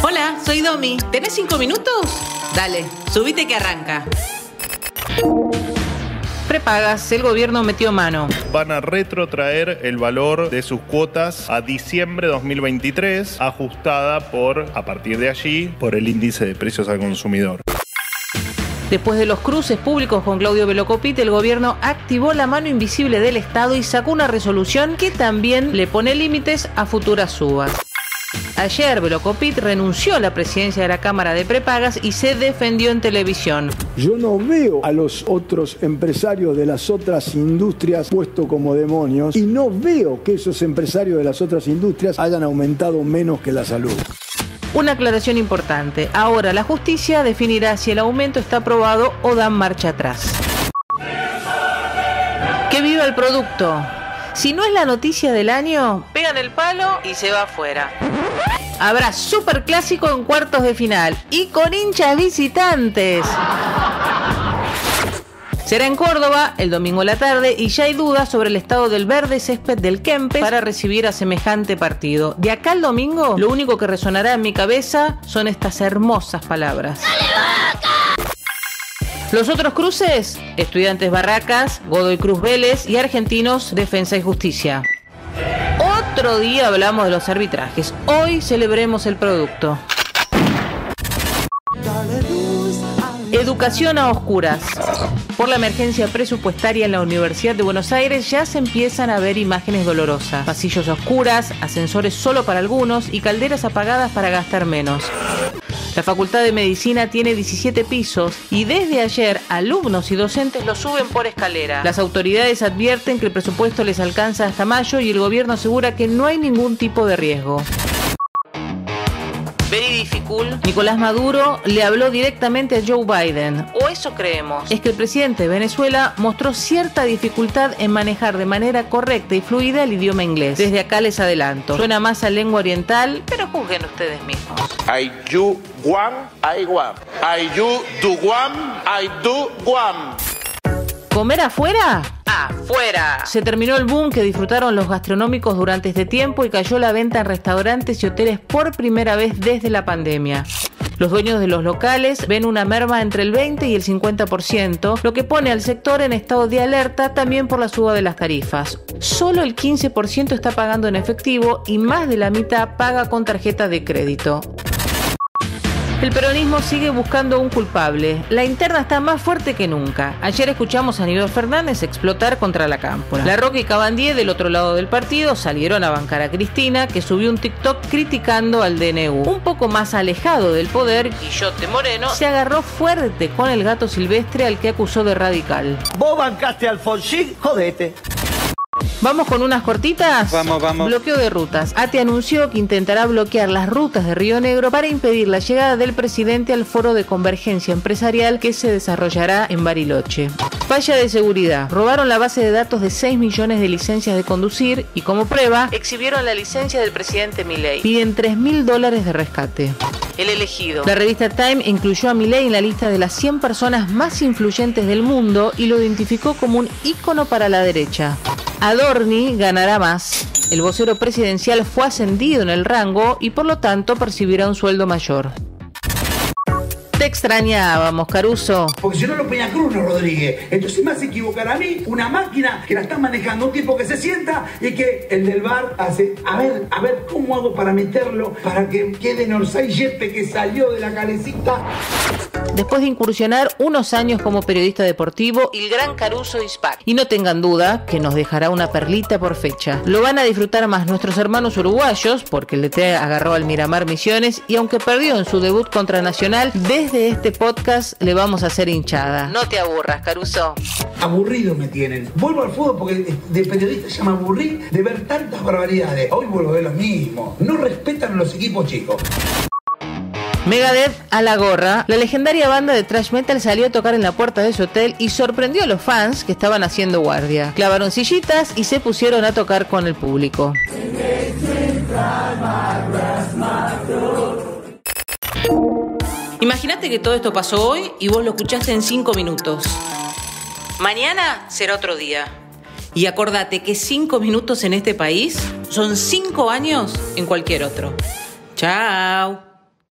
Hola, soy Domi. ¿Tenés 5 minutos? Dale, subite que arranca. Prepagas, el gobierno metió mano. Van a retrotraer el valor de sus cuotas a diciembre de 2023, ajustada a partir de allí, por el índice de precios al consumidor. Después de los cruces públicos con Claudio Velocopit, el gobierno activó la mano invisible del Estado y sacó una resolución que también le pone límites a futuras subas. Ayer Velocopit renunció a la presidencia de la Cámara de Prepagas y se defendió en televisión. Yo no veo a los otros empresarios de las otras industrias puestos como demonios y no veo que esos empresarios de las otras industrias hayan aumentado menos que la salud. Una aclaración importante. Ahora la justicia definirá si el aumento está aprobado o dan marcha atrás. ¡Que viva el producto! Si no es la noticia del año, pegan el palo y se va afuera. Habrá superclásico en cuartos de final y con hinchas visitantes. Será en Córdoba el domingo a la tarde y ya hay dudas sobre el estado del verde césped del Kempes para recibir a semejante partido. De acá al domingo, lo único que resonará en mi cabeza son estas hermosas palabras. ¡Dale, Boca! Los otros cruces, Estudiantes Barracas, Godoy Cruz Vélez y Argentinos Defensa y Justicia. Otro día hablamos de los arbitrajes, hoy celebremos el producto. Educación a oscuras. Por la emergencia presupuestaria en la Universidad de Buenos Aires ya se empiezan a ver imágenes dolorosas. Pasillos a oscuras, ascensores solo para algunos y calderas apagadas para gastar menos. La Facultad de Medicina tiene 17 pisos y desde ayer alumnos y docentes lo suben por escalera. Las autoridades advierten que el presupuesto les alcanza hasta mayo y el gobierno asegura que no hay ningún tipo de riesgo. Very difficult. Nicolás Maduro le habló directamente a Joe Biden, o eso creemos. Es que el presidente de Venezuela mostró cierta dificultad en manejar de manera correcta y fluida el idioma inglés. Desde acá les adelanto. Suena más a lengua oriental, pero juzguen ustedes mismos. I you Guam, I Guam. I you do Guam, I do Guam. ¿Comer afuera? ¡Afuera! Se terminó el boom que disfrutaron los gastronómicos durante este tiempo y cayó la venta en restaurantes y hoteles por primera vez desde la pandemia. Los dueños de los locales ven una merma entre el 20 y el 50%, lo que pone al sector en estado de alerta también por la suba de las tarifas. Solo el 15% está pagando en efectivo y más de la mitad paga con tarjeta de crédito. El peronismo sigue buscando un culpable. La interna está más fuerte que nunca. Ayer escuchamos a Aníbal Fernández explotar contra la Cámpora. La Roca y Cabandier, del otro lado del partido, salieron a bancar a Cristina, que subió un TikTok criticando al DNU. Un poco más alejado del poder, Guillote Moreno se agarró fuerte con el gato silvestre al que acusó de radical. Vos bancaste a Alfonsín, jodete. ¿Vamos con unas cortitas? Vamos. Bloqueo de rutas. ATE anunció que intentará bloquear las rutas de Río Negro para impedir la llegada del presidente al foro de convergencia empresarial que se desarrollará en Bariloche. Falla de seguridad. Robaron la base de datos de 6 millones de licencias de conducir y como prueba exhibieron la licencia del presidente Milei. Piden $3.000 de rescate. El elegido. La revista Time incluyó a Milei en la lista de las 100 personas más influyentes del mundo y lo identificó como un ícono para la derecha. Adorni ganará más. El vocero presidencial fue ascendido en el rango y por lo tanto percibirá un sueldo mayor. Te extrañábamos, Caruso. Porque si no lo Peñacruz, no Rodríguez. Entonces me hace equivocar a mí una máquina que la está manejando un tipo que se sienta y que el del bar hace, a ver, ¿cómo hago para meterlo para que quede en Orsay Yepe que salió de la calecita? Después de incursionar unos años como periodista deportivo, el gran Caruso is back. Y no tengan duda que nos dejará una perlita por fecha. Lo van a disfrutar más nuestros hermanos uruguayos, porque el DT agarró al Miramar Misiones y aunque perdió en su debut contra Nacional, desde este podcast le vamos a hacer hinchada. No te aburras, Caruso. Aburrido me tienen. Vuelvo al fútbol porque de periodista ya me aburrí de ver tantas barbaridades. Hoy vuelvo a ver lo mismo. No respetan a los equipos chicos. Megadeth a la gorra. La legendaria banda de thrash metal salió a tocar en la puerta de su hotel y sorprendió a los fans que estaban haciendo guardia. Clavaron sillitas y se pusieron a tocar con el público. Imagínate que todo esto pasó hoy y vos lo escuchaste en 5 minutos. Mañana será otro día. Y acordate que 5 minutos en este país son 5 años en cualquier otro. Chao.